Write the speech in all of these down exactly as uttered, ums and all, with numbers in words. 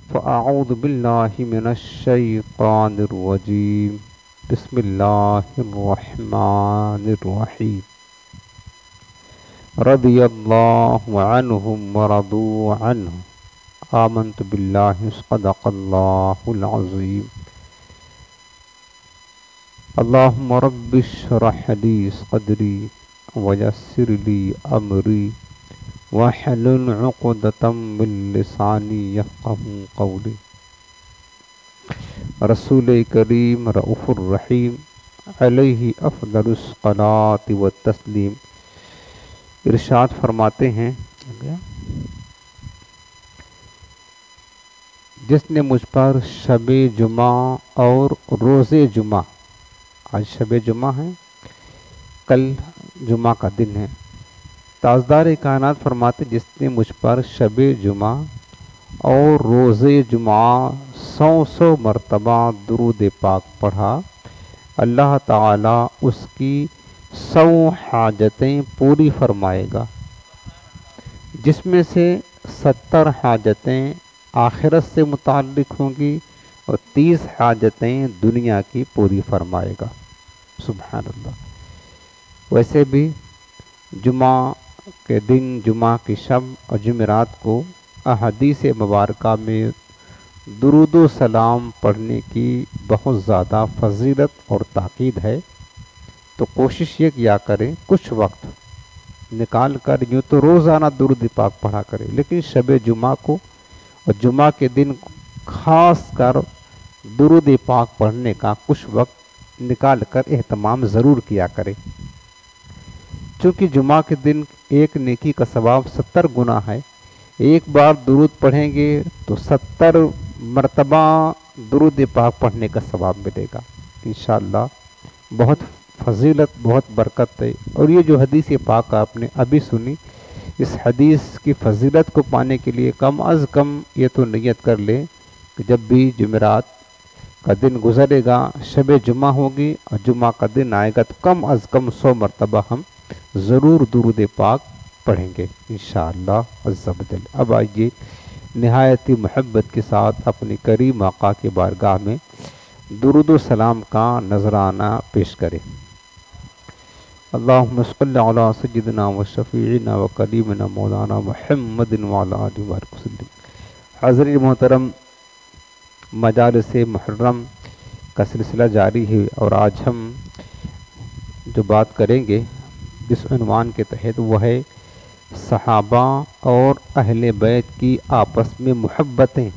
فأعوذ باللہ من الشیطان الرجیم بسم اللہ الرحمن الرحیم رضی اللہ عنہم ورضوا عنہ آمنت باللہ صدق اللہ العظیم اللہم رب اشرح لی صدری ویسر لی امری وَحْلُلْ عُقْدَةً مِّن لِّسَانِي يَفْقَهُوا قَوْلِي۔ رسول کریم رؤوف الرحیم علیہ افضل الصلاۃ والتسلیم ارشاد فرماتے ہیں، جس نے مجھ پر شب جمعہ اور روز جمعہ، آج شب جمعہ ہے، کل جمعہ کا دن ہے، تاجدار کائنات فرماتے جس نے مجھ پر شب جمعہ اور روز جمعہ سو سو مرتبہ درود پاک پڑھا، اللہ تعالیٰ اس کی سو حاجتیں پوری فرمائے گا، جس میں سے ستر حاجتیں آخرت سے متعلق ہوں گی اور تیس حاجتیں دنیا کی پوری فرمائے گا۔ سبحان اللہ۔ ویسے بھی جمعہ کے دن، جمعہ کی شب اور جمعرات کو احادیث مبارکہ میں درود و سلام پڑھنے کی بہت زیادہ فضیلت اور تاکید ہے، تو کوشش یہ کیا کریں کچھ وقت نکال کر، یوں تو روزانہ درود پاک پڑھا کریں، لیکن شب جمعہ کو اور جمعہ کے دن خاص کر درود پاک پڑھنے کا کچھ وقت نکال کر اہتمام ضرور کیا کریں، چونکہ جمعہ کے دن ایک نیکی کا ثواب ستر گنا ہے، ایک بار درود پڑھیں گے تو ستر مرتبہ درود پاک پڑھنے کا ثواب ملے گا انشاءاللہ۔ بہت فضیلت، بہت برکت ہے، اور یہ جو حدیث پاک آپ نے ابھی سنی، اس حدیث کی فضیلت کو پانے کے لیے کم از کم یہ تو نیت کر لیں کہ جب بھی جمعرات کا دن گزرے گا، شب جمعہ ہوگی اور جمعہ کا دن آئے گا، تو کم از کم سو مرتبہ ہم ضرور درود پاک پڑھیں گے انشاءاللہ عز و جل۔ اب آئیے نہایت محبت کے ساتھ اپنی کریم آقا کے بارگاہ میں درود و سلام کا نذرانہ پیش کریں۔ اللہم صلی علی سیدنا و شفیعنا و کلیمنا مولانا محمد وعلی آلہ وسلم۔ حاضرین محترم، مجالس محرم کا سلسلہ جاری ہے، اور آج ہم جو بات کریں گے جس عنوان کے تحت، وہ ہے صحابہ اور اہل بیت کی آپس میں محبتیں،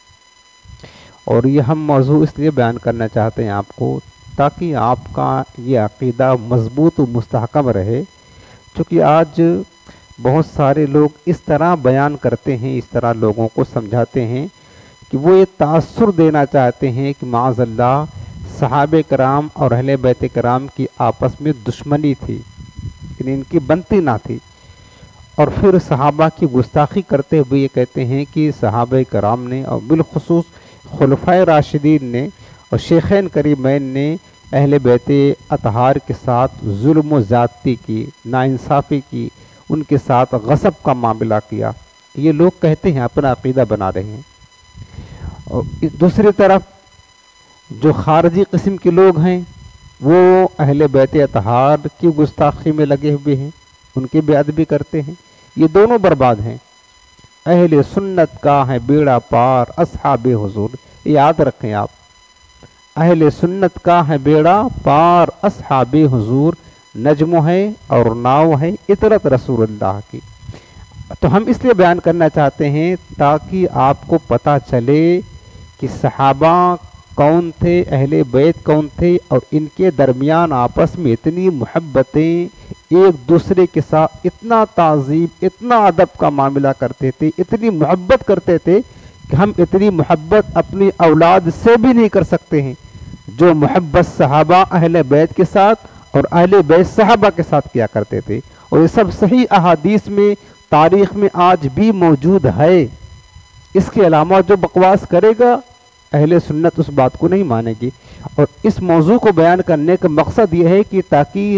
اور یہ ہم موضوع اس لیے بیان کرنا چاہتے ہیں آپ کو تاکہ آپ کا یہ عقیدہ مضبوط و مستحکم رہے، چونکہ آج بہت سارے لوگ اس طرح بیان کرتے ہیں، اس طرح لوگوں کو سمجھاتے ہیں کہ وہ یہ تاثر دینا چاہتے ہیں کہ معاذ اللہ صحابہ کرام اور اہل بیت کرام کی آپس میں دشمنی تھی، یعنی ان کی بنتی نہ تھی، اور پھر صحابہ کی گستاخی کرتے ہوئے یہ کہتے ہیں کہ صحابہ کرام نے اور بالخصوص خلفائے راشدین نے اور شیخین کریمین نے اہل بیت اطہار کے ساتھ ظلم و زیادتی کی، ناانصافی کی، ان کے ساتھ غصب کا معاملہ کیا، یہ لوگ کہتے ہیں، اپنا عقیدہ بنا رہے ہیں۔ اور دوسری طرف جو خارجی قسم کے لوگ ہیں وہ اہل بیت اطہار کی گستاخی میں لگے ہوئے ہیں، ان کے بے ادبی کرتے ہیں، یہ دونوں برباد ہیں۔ اہل سنت کا ہے بیڑا پار اصحاب حضور، یاد رکھیں آپ، اہل سنت کا ہے بیڑا پار اصحاب حضور، نجم ہے اور ناؤ ہے اطرت رسول اللہ کی۔ تو ہم اس لیے بیان کرنا چاہتے ہیں تاکہ آپ کو پتہ چلے کہ صحابہ کون تھے، اہل بیت کون تھے، اور ان کے درمیان آپس میں اتنی محبتیں، ایک دوسرے کے ساتھ اتنا تعظیم، اتنا ادب کا معاملہ کرتے تھے، اتنی محبت کرتے تھے کہ ہم اتنی محبت اپنی اولاد سے بھی نہیں کر سکتے ہیں جو محبت صحابہ اہل بیت کے ساتھ اور اہل بیت صحابہ کے ساتھ کیا کرتے تھے، اور یہ سب صحیح احادیث میں، تاریخ میں آج بھی موجود ہے۔ اس کے علاوہ جو بکواس کرے گا اہل سنت اس بات کو نہیں مانے گی، اور اس موضوع کو بیان کرنے کا مقصد یہ ہے کہ تاکہ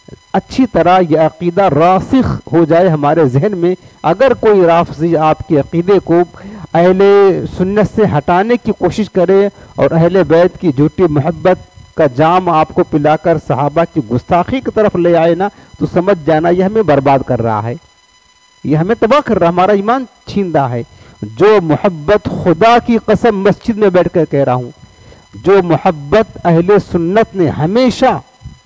اچھی طرح یہ عقیدہ راسخ ہو جائے ہمارے ذہن میں. اگر کوئی رافضی آپ کے عقیدے کو اہل سنت سے ہٹانے کی کوشش کرے اور اہل بیت کی جھوٹی محبت کا جام آپ کو پلا کر صحابہ کی گستاخی کی طرف لے آئے نا، تو سمجھ جانا یہ ہمیں برباد کر رہا ہے، یہ ہمیں تباہ کر رہا ہے، ہمارا ایمان چھین رہا ہے. جو محبت خدا کی قسم مسجد میں بیٹھ کر کہہ رہا ہوں، جو محبت اہل سنت نے ہمیشہ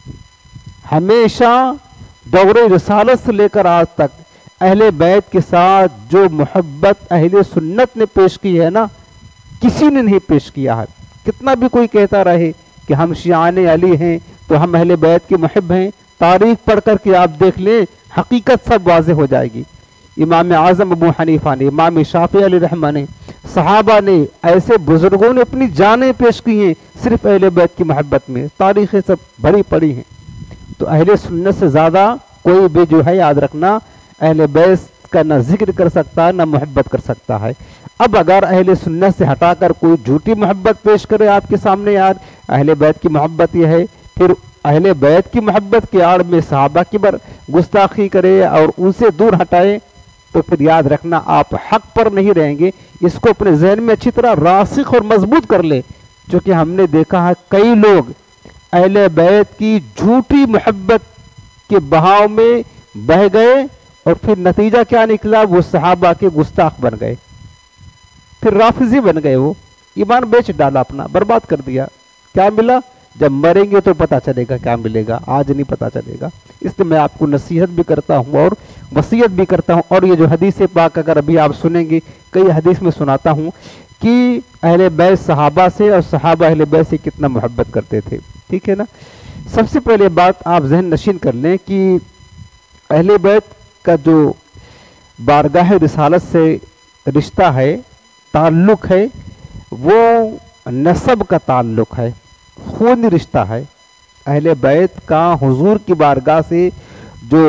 ہمیشہ دور رسالت سے لے کر آج تک اہل بیت کے ساتھ جو محبت اہل سنت نے پیش کی ہے نا، کسی نے نہیں پیش کیا ہے. کتنا بھی کوئی کہتا رہے کہ ہم شیعان علی ہیں تو ہم اہل بیت کے محب ہیں، تاریخ پڑھ کر کے آپ دیکھ لیں، حقیقت سب واضح ہو جائے گی. امام اعظم ابو حنیفہ نے، امام شافعی علیہ رحمہ نے، صحابہ نے، ایسے بزرگوں نے اپنی جانیں پیش کی ہیں صرف اہل بیت کی محبت میں، تاریخیں سب بھری پڑی ہیں. تو اہل سنت سے زیادہ کوئی بھی جو ہے یاد رکھنا اہل بیت کا نہ ذکر کر سکتا نہ محبت کر سکتا ہے. اب اگر اہل سنت سے ہٹا کر کوئی جھوٹی محبت پیش کرے آپ کے سامنے، یار اہل بیت کی محبت یہ ہے، پھر اہل بیت کی محبت کے آڑ میں صحابہ کی بر گستاخی کرے اور ان سے دور ہٹائے، تو پھر یاد رکھنا آپ حق پر نہیں رہیں گے. اس کو اپنے ذہن میں اچھی طرح راسخ اور مضبوط کر لے، چونکہ ہم نے دیکھا ہے کئی لوگ اہل بیت کی جھوٹی محبت کے بہاؤ میں بہہ گئے اور پھر نتیجہ کیا نکلا، وہ صحابہ کے گستاخ بن گئے، پھر رافضی بن گئے، وہ ایمان بیچ ڈالا، اپنا برباد کر دیا. کیا ملا؟ جب مریں گے تو پتہ چلے گا کیا ملے گا، آج نہیں پتہ چلے گا. اس لیے میں آپ کو نصیحت بھی کرتا ہوں اور وصیت بھی کرتا ہوں. اور یہ جو حدیث پاک اگر ابھی آپ سنیں گے، کئی حدیث میں سناتا ہوں کہ اہل بیت صحابہ سے اور صحابہ اہل بیت سے کتنا محبت کرتے تھے. ٹھیک ہے نا؟ سب سے پہلے بات آپ ذہن نشین کر لیں کہ اہل بیت کا جو بارگاہ رسالت سے رشتہ ہے، تعلق ہے، وہ نسب کا تعلق ہے، خونی رشتہ ہے. اہل بیت کا حضور کی بارگاہ سے جو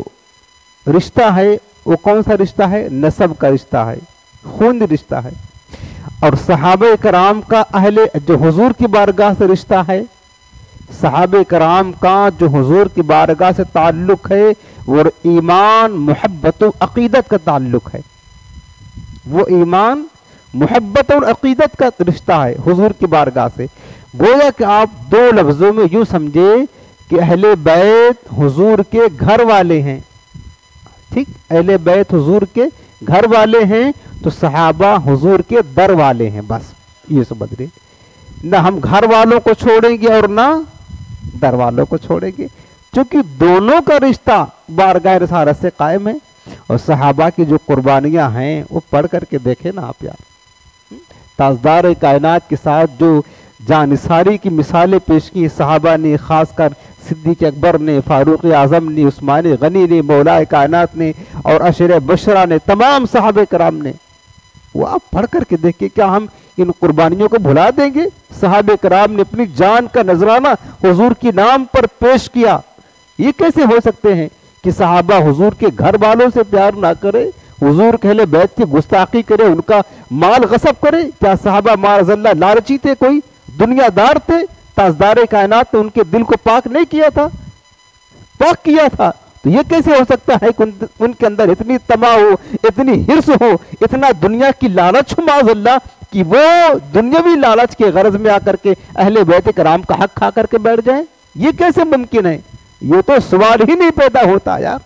رشتہ ہے وہ کون سا رشتہ ہے؟ نسب کا رشتہ ہے، خونی رشتہ ہے. اور صحابہ کرام کا اہل جو حضور کی بارگاہ سے رشتہ ہے، صحابہ کرام کا جو حضور کی بارگاہ سے تعلق ہے، وہ ایمان، محبت و عقیدت کا تعلق ہے. وہ ایمان، محبت اور عقیدت کا رشتہ ہے حضور کی بارگاہ سے. گویا کہ آپ دو لفظوں میں یوں سمجھے کہ اہل بیت حضور کے گھر والے ہیں. ٹھیک، اہل بیت حضور کے گھر والے ہیں تو صحابہ حضور کے در والے ہیں. بس یہ سمجھ لیں، نہ ہم گھر والوں کو چھوڑیں گے اور نہ در والوں کو چھوڑیں گے، چونکہ دونوں کا رشتہ بارگاہ رسالت سے قائم ہے. اور صحابہ کی جو قربانیاں ہیں وہ پڑھ کر کے دیکھیں نا آپ یار. تاجدار کائنات کے ساتھ جو جانثاری کی مثالیں پیش کی صحابہ نے، خاص کر صدیق اکبر نے، فاروق اعظم نے، عثمان غنی نے، مولا کائنات نے اور عشرہ بشرہ نے، تمام صحابہ کرام نے، وہ آپ پڑھ کر کے دیکھیں. کیا ہم ان قربانیوں کو بھلا دیں گے؟ صحابہ کرام نے اپنی جان کا نذرانہ حضور کی نام پر پیش کیا. یہ کیسے ہو سکتے ہیں کہ صحابہ حضور کے گھر والوں سے پیار نہ کرے، حضور کے اہل بیت کی گستاخی کرے، ان کا مال غصب کرے؟ کیا صحابہ معاذ اللہ لالچی تھے، کوئی دنیا دار تھے؟ تاجدار کائنات نے ان کے دل کو پاک نہیں کیا تھا؟ پاک کیا تھا. تو یہ کیسے ہو سکتا ہے کہ ان کے اندر اتنی طمع ہو، اتنی حرص ہو، اتنا دنیا کی لالچ ہو معاذ اللہ، کہ وہ دنیاوی لالچ کے غرض میں آ کر کے اہل بیت کرام کا حق کھا کر کے بیٹھ جائیں؟ یہ کیسے ممکن ہے؟ یہ تو سوال ہی نہیں پیدا ہوتا یار.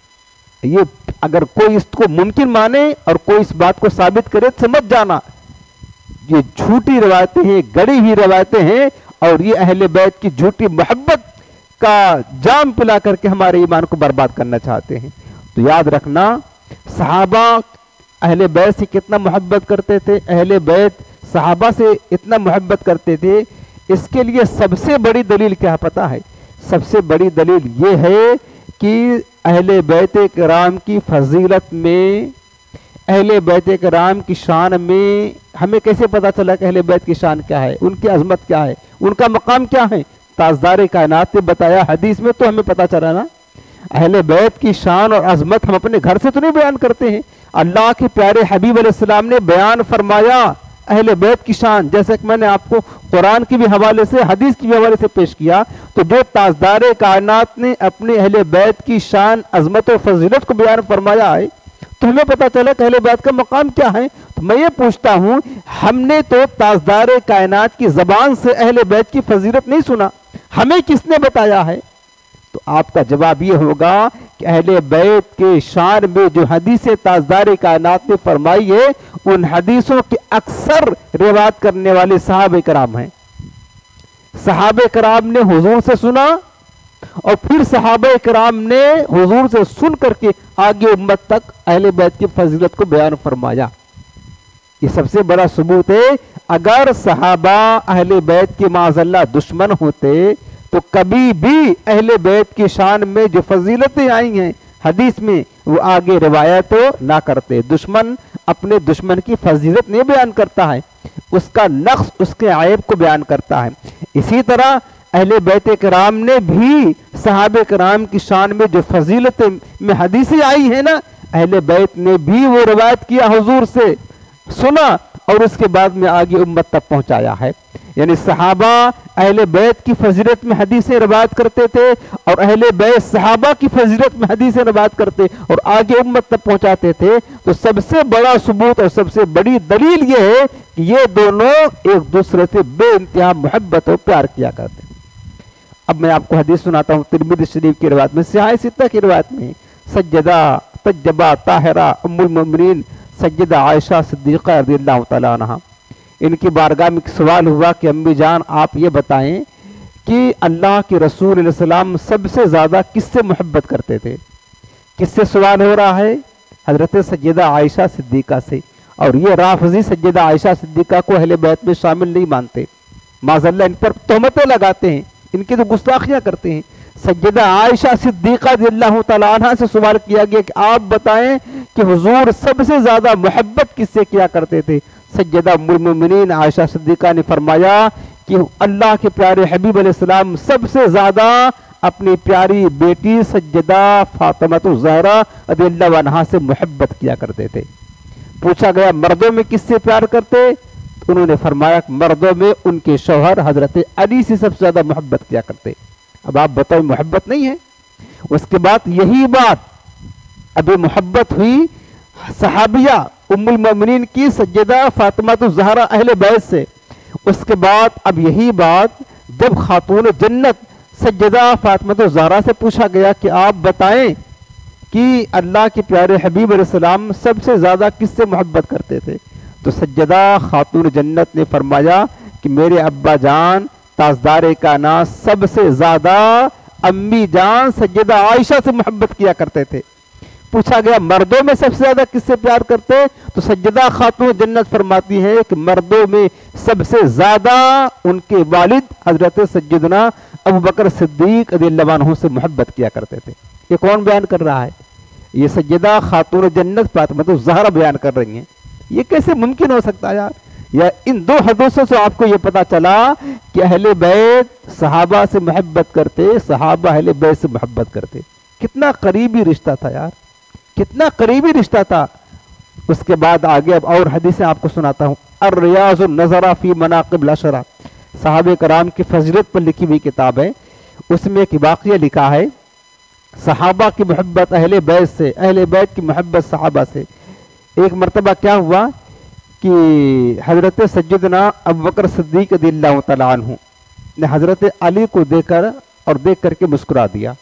یہ اگر کوئی اس کو ممکن مانے اور کوئی اس بات کو ثابت کرے تو سمجھ جانا یہ جھوٹی روایتیں ہیں، گڑی ہوئی روایتیں ہیں، اور یہ اہل بیت کی جھوٹی محبت کا جام پلا کر کے ہمارے ایمان کو برباد کرنا چاہتے ہیں. تو یاد رکھنا صحابہ اہل بیت سے کتنا محبت کرتے تھے، اہل بیت صحابہ سے اتنا محبت کرتے تھے. اس کے لیے سب سے بڑی دلیل کیا پتہ ہے؟ سب سے بڑی دلیل یہ ہے کہ اہل بیت کرام کی فضیلت میں، اہل بیت کرام کی شان میں ہمیں کیسے پتہ چلا کہ اہل بیت کی شان کیا ہے، ان کی عظمت کیا ہے، ان کا مقام کیا ہے؟ تاجدار کائنات نے بتایا حدیث میں، تو ہمیں پتہ چلا نا. اہل بیت کی شان اور عظمت ہم اپنے گھر سے تو نہیں بیان کرتے ہیں. اللہ کے پیارے حبیب علیہ السلام نے بیان فرمایا اہل بیت کی شان، جیسے کہ میں نے آپ کو قرآن کی بھی حوالے سے حدیث کی بھی حوالے سے پیش کیا، تو جو تاجدار کائنات نے اپنے اہل بیت کی شان، عظمت و فضیلت کو بیان فرمایا ہے، تو ہمیں پتہ چلا کہ اہل بیت کا مقام کیا ہے۔ تو میں یہ پوچھتا ہوں، ہم نے تو تاجدار کائنات کی زبان سے اہل بیت کی فضیلت نہیں سنا، ہمیں کس نے بتایا ہے؟ تو آپ کا جواب یہ ہوگا کہ اہل بیت کے شان میں جو حدیث تاجدار کائنات نے فرمائی ہے، ان حدیثوں کے اکثر روایت کرنے والے صحابہ کرام ہیں۔ صحابہ کرام نے حضور سے سنا، اور پھر صحابہ کرام نے حضور سے سن کر کے آگے امت تک اہل بیت کی فضیلت کو بیان فرمایا۔ یہ سب سے بڑا ثبوت ہے۔ اگر صحابہ اہل بیت کے معاذ اللہ دشمن ہوتے تو کبھی بھی اہل بیت کی شان میں جو فضیلتیں آئی ہیں حدیث میں، وہ آگے روایت نہ کرتے۔ دشمن اپنے دشمن کی فضیلت نہیں بیان کرتا ہے، اس کا نقص، اس کے عیب کو بیان کرتا ہے۔ اسی طرح اہل بیت کرام نے بھی صحابہ کرام کی شان میں جو فضیلتیں میں حدیثیں آئی ہیں نا، اہل بیت نے بھی وہ روایت کیا، حضور سے سنا اور اس کے بعد میں آگے امت تک پہنچایا ہے۔ یعنی صحابہ اہل بیت کی فضیلت میں حدیثیں روایت کرتے تھے، اور اہل بیت صحابہ کی فضیلت میں حدیثیں روایت کرتے اور آگے امت تک پہنچاتے تھے۔ تو سب سے بڑا ثبوت اور سب سے بڑی دلیل یہ ہے کہ یہ دونوں ایک دوسرے سے بے انتہا محبت اور پیار کیا کرتے۔ اب میں آپ کو حدیث سناتا ہوں ترمذی شریف کی روایت میں، صحیح ستہ کی روایت میں، سجدہ طیبہ طاہرہ ام المؤمنین سیدہ عائشہ صدیقہ رضی اللہ تعالیٰ عنہ، ان کی بارگاہ میں سوال ہوا کہ امی جان آپ یہ بتائیں کہ اللہ کے رسول علیہ السلام سب سے زیادہ کس سے محبت کرتے تھے؟ کس سے سوال ہو رہا ہے؟ حضرت سیدہ عائشہ صدیقہ سے۔ اور یہ رافضی سیدہ عائشہ صدیقہ کو اہل بیت میں شامل نہیں مانتے، معاذ اللہ ان پر تہمتیں لگاتے ہیں، ان کی تو گستاخیاں کرتے ہیں۔ سیدہ عائشہ صدیقہ رضی اللہ تعالیٰ عنہ سے سوال کیا گیا کہ آپ بتائیں کہ حضور سب سے زیادہ محبت کس سے کیا کرتے تھے؟ سیدہ ام المؤمنین عائشہ صدیقہ نے فرمایا کہ اللہ کے پیارے حبیب علیہ السلام سب سے زیادہ اپنی پیاری بیٹی سیدہ فاطمہ الزہرا رضی اللہ عنہا سے محبت کیا کرتے تھے۔ پوچھا گیا مردوں میں کس سے پیار کرتے؟ انہوں نے فرمایا کہ مردوں میں ان کے شوہر حضرت علی سے سب سے زیادہ محبت کیا کرتے۔ اب آپ بتائیں محبت نہیں ہے؟ اس کے بعد یہی بات ابھی محبت ہوئی صحابیہ ام المؤمنین کی سیدہ فاطمہ الزہرا اہل بیت سے، اس کے بعد اب یہی بات جب خاتون جنت سیدہ فاطمہ الزہرا سے پوچھا گیا کہ آپ بتائیں کہ اللہ کے پیارے حبیب علیہ السلام سب سے زیادہ کس سے محبت کرتے تھے، تو سیدہ خاتون جنت نے فرمایا کہ میرے ابا جان تاجدار کائنات سب سے زیادہ امی جان سیدہ عائشہ سے محبت کیا کرتے تھے۔ پوچھا گیا مردوں میں سب سے زیادہ کس سے پیار کرتے؟ تو سیدہ خاتون جنت فرماتی ہے کہ مردوں میں سب سے زیادہ ان کے والد حضرت سیدنا ابو بکر صدیق رضی اللہ عنہ سے محبت کیا کرتے تھے۔ یہ کون بیان کر رہا ہے؟ یہ سیدہ خاتون جنت فاطمہ الزہرا بیان کر رہی ہیں۔ یہ کیسے ممکن ہو سکتا ہے یار؟ یا ان دو حدیثوں سے آپ کو یہ پتا چلا کہ اہل بیت صحابہ سے محبت کرتے، صحابہ اہل بیت سے محبت کرتے۔ کتنا قریبی رشتہ تھا یار، کتنا قریبی رشتہ تھا۔ اس کے بعد آگے اب اور حدیثیں آپ کو سناتا ہوں۔ الریاض النظرہ فی مناقب العشرہ، صحابہ کرام کی فضیلت پر لکھی ہوئی کتاب ہے۔ اس میں ایک واقعہ لکھا ہے صحابہ کی محبت اہل بیت سے، اہل بیت کی محبت صحابہ سے۔ ایک مرتبہ کیا ہوا کہ حضرت سیدنا ابو بکر صدیق رضی اللہ تعالیٰ عنہ نے حضرت علی کو دیکھ کر اور دیکھ کر کے مسکرا دیا۔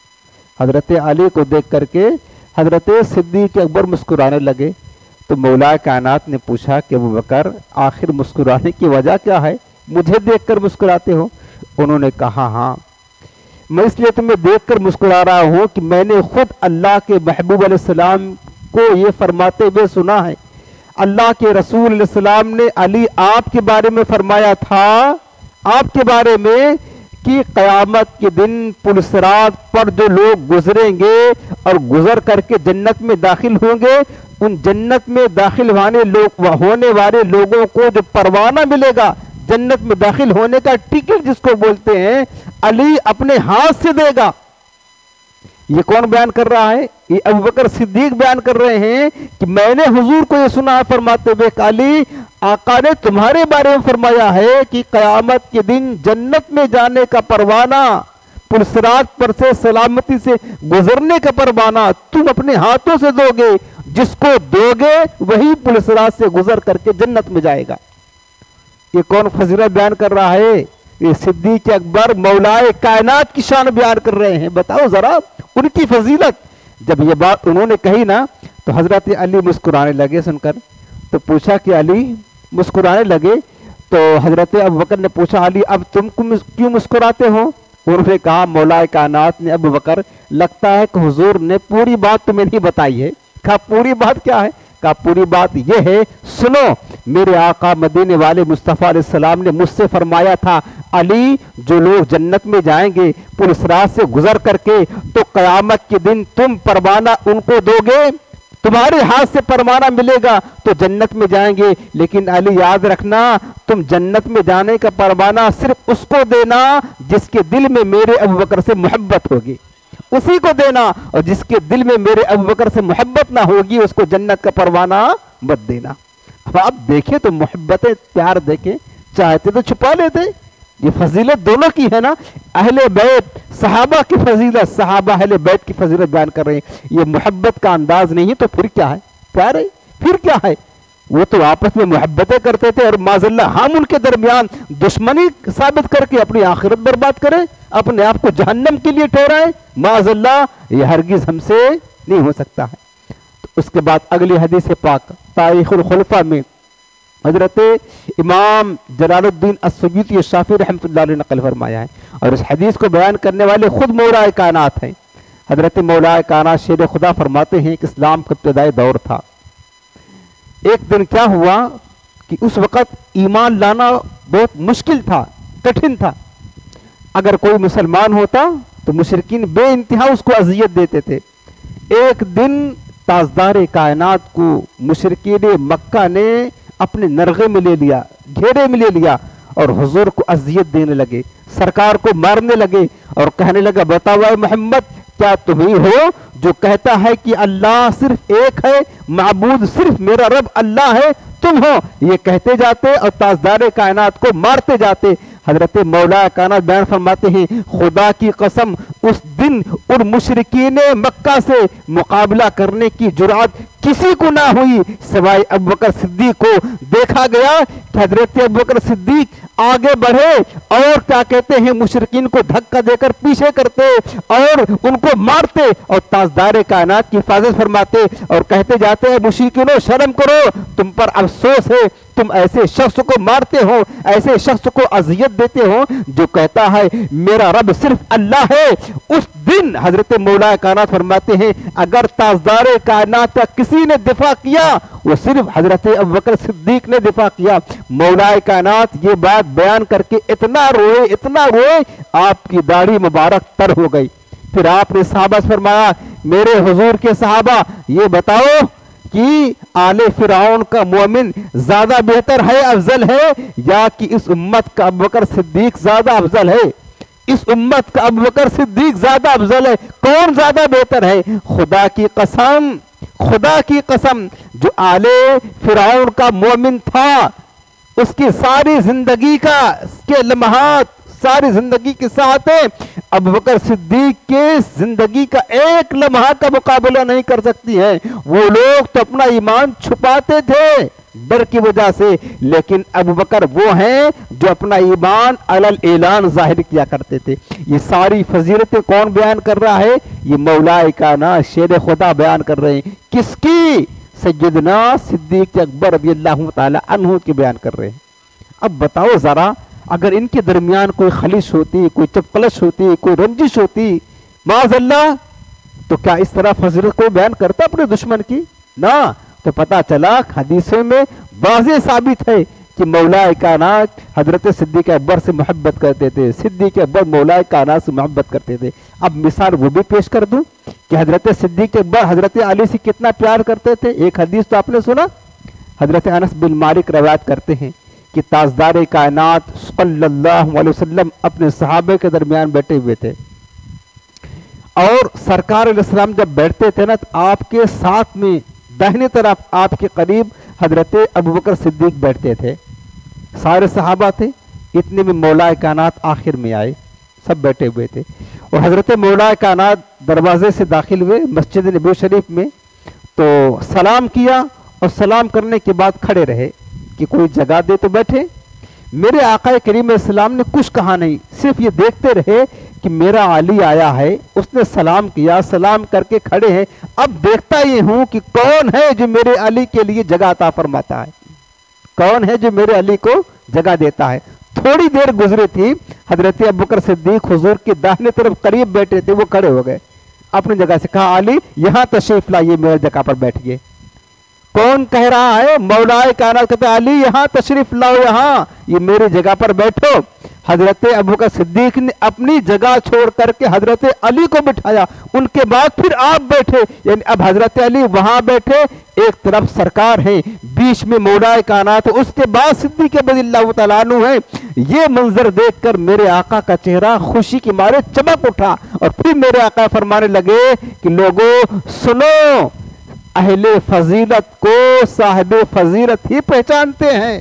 حضرت علی کو دیکھ کر کے حضرت صدیق اکبر مسکرانے لگے، تو مولا کائنات نے پوچھا کہ ابو بکر آخر مسکرانے کی وجہ کیا ہے؟ مجھے دیکھ کر مسکراتے ہو؟ انہوں نے کہا ہاں، میں اس لیے تمہیں دیکھ کر مسکرا رہا ہوں کہ میں نے خود اللہ کے محبوب علیہ السلام کو یہ فرماتے ہوئے سنا ہے۔ اللہ کے رسول علیہ السلام نے علی آپ کے بارے میں فرمایا تھا، آپ کے بارے میں کہ قیامت کے دن پلسرات پر جو لوگ گزریں گے اور گزر کر کے جنت میں داخل ہوں گے، ان جنت میں داخل ہونے لوگ ہونے والے لوگوں کو جو پروانہ ملے گا جنت میں داخل ہونے کا، ٹکٹ جس کو بولتے ہیں، علی اپنے ہاتھ سے دے گا۔ یہ کون بیان کر رہا ہے؟ یہ ابو بکر صدیق بیان کر رہے ہیں کہ میں نے حضور کو یہ سنا فرماتے ہوئے کہ علی آقا نے تمہارے بارے میں فرمایا ہے کہ قیامت کے دن جنت میں جانے کا پروانہ، پلسرات پر سے سلامتی سے گزرنے کا پروانہ تم اپنے ہاتھوں سے دو گے، جس کو دو گے وہی پلسرات سے گزر کر کے جنت میں جائے گا۔ یہ کون فضیلت بیان کر رہا ہے؟ یہ صدیق اکبر مولائے کائنات کی شان بیان کر رہے ہیں۔ بتاؤ ذرا ان کی فضیلت۔ جب یہ بات انہوں نے کہی نا تو حضرت علی مسکرانے لگے سن کر، تو پوچھا کہ علی مسکرانے لگے تو حضرت ابوبکر نے پوچھا علی اب تم کیوں مسکراتے ہو؟ انہوں نے کہا مولا کائنات نے ابوبکر لگتا ہے کہ حضور نے پوری بات تمہیں نہیں بتائی ہے۔ کہا پوری بات کیا ہے؟ کہا پوری بات یہ ہے سنو، میرے آقا مدینے والے مصطفیٰ علیہ السلام نے مجھ سے فرمایا تھا علی جو لوگ جنت میں جائیں گے پلسرات سے گزر کر کے تو قیامت کے دن تم پروانہ ان کو دو گے، تمہارے ہاتھ سے پروانہ ملے گا تو جنت میں جائیں گے، لیکن علی یاد رکھنا تم جنت میں جانے کا پروانہ صرف اس کو دینا جس کے دل میں میرے ابوبکر سے محبت ہوگی، اسی کو دینا، اور جس کے دل میں میرے ابوبکر سے محبت نہ ہوگی اس کو جنت کا پروانہ مت دینا۔ اب آپ دیکھیں تو محبت پیار دیکھیں، چاہتے تو چھپا لیتے۔ یہ فضیلت دونوں کی ہے نا، اہل بیت صحابہ کی فضیلت، صحابہ اہل بیت کی فضیلت بیان کر رہے ہیں۔ یہ محبت کا انداز نہیں تو پھر کیا ہے؟ پیار ہے، پھر کیا ہے؟ وہ تو آپس میں محبتیں کرتے تھے اور معاذ اللہ ہم ان کے درمیان دشمنی ثابت کر کے اپنی آخرت برباد کریں، اپنے آپ کو جہنم کے لیے ٹھہرائیں، معاذ اللہ یہ ہرگز ہم سے نہیں ہو سکتا ہے۔ تو اس کے بعد اگلی حدیث پاک تاریخ الخلفاء میں حضرت امام جلال الدین السیوطی الشافعی رحمۃ اللہ علیہ نے نقل فرمایا ہے، اور اس حدیث کو بیان کرنے والے خود مولا کائنات ہیں۔ حضرت مولا کائنات شیر خدا فرماتے ہیں کہ اسلام کا ابتدائی دور تھا۔ ایک دن کیا ہوا کہ اس وقت ایمان لانا بہت مشکل تھا، کٹھن تھا۔ اگر کوئی مسلمان ہوتا تو مشرکین بے انتہا اس کو اذیت دیتے تھے۔ ایک دن تاجدار کائنات کو مشرکین مکہ نے اپنے نرغے میں لے لیا، گھیرے میں لے لیا، اور حضور کو اذیت دینے لگے، سرکار کو مارنے لگے، اور کہنے لگا بتاؤ اے محمد کیا تم ہی ہو جو کہتا ہے کہ اللہ صرف ایک ہے، معبود صرف میرا رب اللہ ہے؟ تم ہو؟ یہ کہتے جاتے اور تاجدار کائنات کو مارتے جاتے۔ حضرت مولا کائنات بیان فرماتے ہیں خدا کی قسم اس دن ان مشرکین مکہ سے مقابلہ کرنے کی جرات کسی کو نہ ہوئی سوائے ابوبکر صدیق کو۔ دیکھا گیا کہ حضرت ابوبکر صدیق آگے بڑھے اور کیا کہتے ہیں مشرکین کو دھکا دے کر پیچھے کرتے اور ان کو مارتے، اور تاجدار کائنات کی حفاظت فرماتے اور کہتے جاتے ہیں مشرکینوں شرم کرو، تم پر افسوس ہے، تم ایسے شخص کو مارتے ہو، ایسے شخص کو اذیت دیتے ہو جو کہتا ہے میرا رب صرف اللہ ہے۔ اس دن حضرت مولا کائنات فرماتے ہیں اگر تاجدار کائنات کا کسی نے دفاع کیا وہ صرف حضرت ابوبکر صدیق نے دفاع کیا۔ مولا کائنات یہ بات بیان کر کے اتنا روئے اتنا روئے آپ کی داڑھی مبارک تر ہو گئی۔ پھر آپ نے صحابہ سے فرمایا میرے حضور کے صحابہ یہ بتاؤ کہ آل فرعون کا مومن زیادہ بہتر ہے، افضل ہے، یا کہ اس امت کا ابوبکر صدیق زیادہ افضل ہے؟ اس امت کا ابوبکر صدیق زیادہ افضل ہے، کون زیادہ بہتر ہے؟ خدا کی قسم خدا کی قسم جو آل فرعون کا مومن تھا اس کی ساری زندگی کا کے لمحات ساری زندگی کے ساتھ ابوبکر صدیق کے زندگی کا ایک لمحہ کا مقابلہ نہیں کر سکتی ہیں۔ وہ لوگ تو اپنا ایمان چھپاتے تھے ڈر کی وجہ سے، لیکن ابوبکر وہ ہیں جو اپنا ایمان علل اعلان ظاہر کیا کرتے تھے۔ یہ ساری فضیلتیں کون بیان کر رہا ہے؟ یہ مولا کائنات شیر خدا بیان کر رہے ہیں۔ کس کی؟ سیدنا صدیق اکبر رضی اللہ تعالی عنہ کی بیان کر رہے ہیں۔ اب بتاؤ ذرا اگر ان کے درمیان کوئی خلش ہوتی، کوئی چپکلش ہوتی، کوئی رنجش ہوتی معاذ اللہ، تو کیا اس طرح فضیلت کو بیان کرتا اپنے دشمن کی؟ نہ، تو پتا چلا حدیثوں میں واضح ثابت ہے کہ مولا کائنات حضرت صدیق اکبر سے محبت کرتے تھے، صدیق اکبر مولا کائنات سے محبت کرتے تھے۔ اب مثال وہ بھی پیش کر دوں کہ حضرت صدیق اکبر حضرت علی سے کتنا پیار کرتے تھے۔ ایک حدیث تو آپ نے سنا، حضرت انس بن مالک روایت کرتے ہیں کہ تاجدار کائنات صلی اللہ علیہ وسلم اپنے صحابہ کے درمیان بیٹھے ہوئے تھے۔ اور سرکار علیہ السلام جب بیٹھتے تھے نا تو آپ کے ساتھ میں داہنی طرف آپ کے قریب حضرت ابوبکر صدیق بیٹھتے تھے. سارے صحابہ تھے. اتنے میں مولا کائنات آخر میں آئے, سب بیٹھے ہوئے تھے, اور حضرت مولا کائنات دروازے سے داخل ہوئے مسجد نبوی شریف میں. تو سلام کیا اور سلام کرنے کے بعد کھڑے رہے کہ کوئی جگہ دے تو بیٹھے. میرے آقا کریم علیہ السلام نے کچھ کہا نہیں, صرف یہ دیکھتے رہے کہ میرا علی آیا ہے, اس نے سلام کیا, سلام کر کے کھڑے ہیں, اب دیکھتا یہ ہوں کہ کون ہے جو میرے علی کے لیے جگہ عطا فرماتا ہے, کون ہے جو میرے علی کو جگہ دیتا ہے. تھوڑی دیر گزری تھی, حضرت ابوبکر صدیق حضور کی داہنے طرف قریب بیٹھے تھے, وہ کھڑے ہو گئے اپنی جگہ سے, کہا علی یہاں تشریف لائیے, میرے جگہ پر بیٹھیے. کون کہہ رہا ہے؟ مولا کائنات کہتے ہیں علی یہاں تشریف لاؤ, یہاں یہ میری جگہ پر بیٹھو. حضرت ابوبکر صدیق نے اپنی جگہ چھوڑ کر کے حضرت علی کو بٹھایا, ان کے بعد پھر آپ بیٹھے. یعنی اب حضرت علی وہاں بیٹھے, ایک طرف سرکار ہیں, بیچ میں مولا کائنات, اس کے بعد صدیق رضی اللہ تعالیٰ عنہ ہے. یہ منظر دیکھ کر میرے آقا کا چہرہ خوشی کے مارے چمک اٹھا, اور پھر میرے آقا فرمانے لگے کہ لوگوں سنو, اہل فضیلت کو صاحب فضیلت ہی پہچانتے ہیں.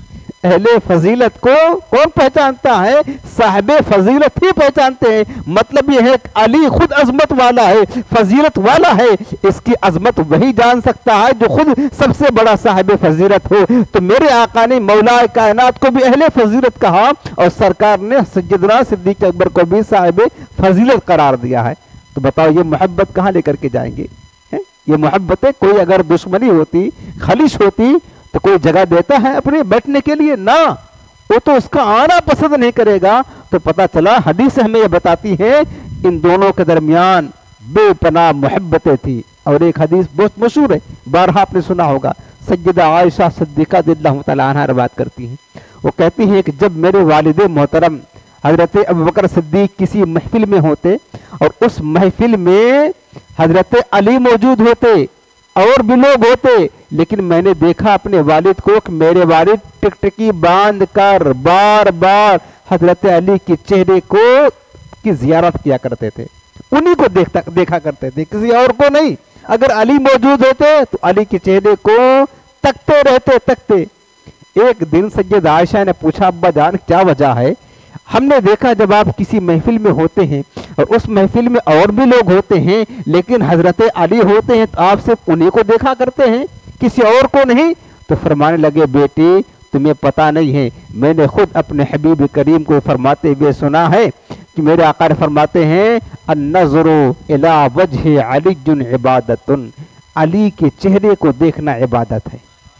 اہل فضیلت کو کون پہچانتا ہے؟ صاحب فضیلت ہی پہچانتے ہیں. مطلب یہ ہے کہ علی خود عظمت والا ہے, فضیلت والا ہے. اس کی عظمت وہی جان سکتا ہے جو خود سب سے بڑا صاحب فضیلت ہو. تو میرے آقا نے مولا کائنات کو بھی اہل فضیلت کہا, اور سرکار نے سیدنا صدیق اکبر کو بھی صاحب فضیلت قرار دیا ہے. تو بتاؤ یہ محبت کہاں لے کر کے جائیں گے؟ یہ محبتیں کوئی اگر دشمنی ہوتی, خلش ہوتی, تو کوئی جگہ دیتا ہے اپنے بیٹھنے کے لیے؟ نہ, وہ تو اس کا آنا پسند نہیں کرے گا. تو پتہ چلا حدیث ہمیں یہ بتاتی ہے ان دونوں کے درمیان بے پناہ محبتیں تھی. اور ایک حدیث بہت مشہور ہے, بارہا آپ نے سنا ہوگا, سیدہ عائشہ صدیقہ رضی اللہ تعالیٰ عنہا روایت کرتی ہیں. وہ کہتی ہیں کہ جب میرے والد محترم حضرت ابوبکر صدیق کسی محفل میں ہوتے, اور اس محفل میں حضرت علی موجود ہوتے اور بھی لوگ ہوتے, لیکن میں نے دیکھا اپنے والد کو کہ میرے والد ٹکٹکی باندھ کر بار بار حضرت علی کے چہرے کو کی زیارت کیا کرتے تھے, انہی کو دیکھتا دیکھا کرتے تھے, کسی اور کو نہیں. اگر علی موجود ہوتے تو علی کے چہرے کو تکتے رہتے تکتے. ایک دن سیدہ عائشہ نے پوچھا ابا جان کیا وجہ ہے؟ ہم نے دیکھا جب آپ کسی محفل میں ہوتے ہیں اور اس محفل میں اور بھی لوگ ہوتے ہیں, لیکن حضرت علی ہوتے ہیں تو آپ صرف انہیں کو دیکھا کرتے ہیں, کسی اور کو نہیں. تو فرمانے لگے بیٹی تمہیں پتہ نہیں ہے, میں نے خود اپنے حبیب کریم کو فرماتے ہوئے سنا ہے کہ میرے آقا فرماتے ہیں النظر الی وجہ علی عبادت, علی کے چہرے کو دیکھنا عبادت ہے.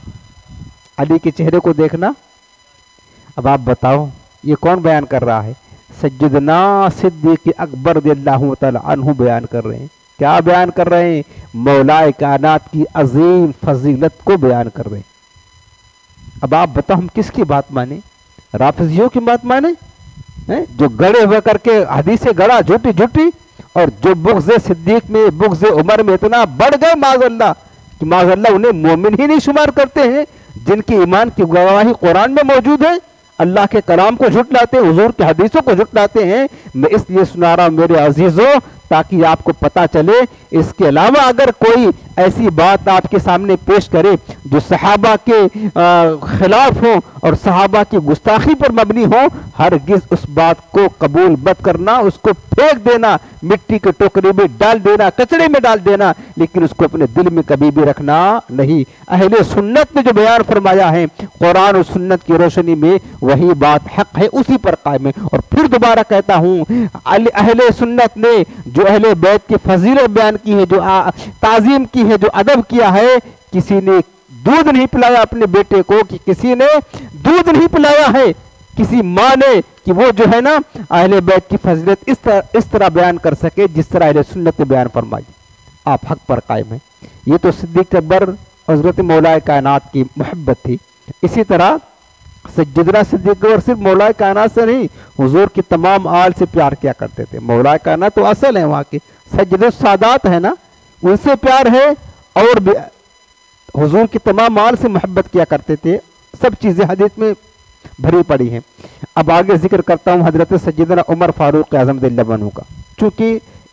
علی کے چہرے کو دیکھنا. اب آپ بتاؤ یہ کون بیان کر رہا ہے؟ سیدنا صدیق اکبر رضی اللہ تعالی عنہ بیان کر رہے ہیں. کیا بیان کر رہے ہیں؟ مولا کائنات کی عظیم فضیلت کو بیان کر رہے ہیں. اب آپ بتاؤ ہم کس کی بات مانیں؟ رافضیوں کی بات مانیں جو گڑے ہوئے کر کے حدیث گڑا جھوٹی جھوٹی, اور جو بغض صدیق میں بغض عمر میں اتنا بڑھ گئے معاذ اللہ کہ معاذ اللہ انہیں مومن ہی نہیں شمار کرتے ہیں, جن کی ایمان کی گواہی قرآن میں موجود ہے. اللہ کے کلام کو جھٹلاتے ہیں, حضور کی حدیثوں کو جھٹلاتے ہیں. میں اس لیے سنا رہا ہوں میرے عزیزوں تاکہ آپ کو پتا چلے. اس کے علاوہ اگر کوئی ایسی بات آپ کے سامنے پیش کرے جو صحابہ کے خلاف ہو اور صحابہ کی گستاخی پر مبنی ہو, ہرگز اس بات کو قبول مت کرنا, اس کو پھینک دینا, مٹی کے ٹوکری میں ڈال دینا, کچڑے میں ڈال دینا, لیکن اس کو اپنے دل میں کبھی بھی رکھنا نہیں. اہل سنت نے جو بیان فرمایا ہے قرآن و سنت کی روشنی میں وہی بات حق ہے, اسی پر قائم ہے. اور پھر دوبارہ کہتا ہوں اہل سنت نے جو اہل بیت کی فضیلت بیان کی ہے, جو تعظیم کی ہے, جو ادب کیا ہے, کسی نے دودھ نہیں پلایا اپنے بیٹے کو, کہ کسی نے دودھ نہیں پلایا ہے کسی ماں نے کہ وہ جو ہے نا اہل بیت کی فضیلت اس طرح اس طرح بیان کر سکے جس طرح اہل سنت نے بیان فرمائی. آپ حق پر قائم ہیں. یہ تو صدیق اکبر حضرت مولا کائنات کی محبت تھی. اسی طرح سیدنا صدیق اکبر صرف مولا کائنات سے نہیں, حضور کی تمام آل سے پیار کیا کرتے تھے. مولا کائنات تو اصل ہے وہاں کے, سید السادات ہے نا, ان سے پیار ہے, اور حضور کی تمام آل سے محبت کیا کرتے تھے. سب چیزیں حدیث میں بھری پڑی ہیں. اب آگے ذکر کرتا ہوں حضرت سیدنا عمر فاروق اعظم رضی اللہ عنہ کا, چونکہ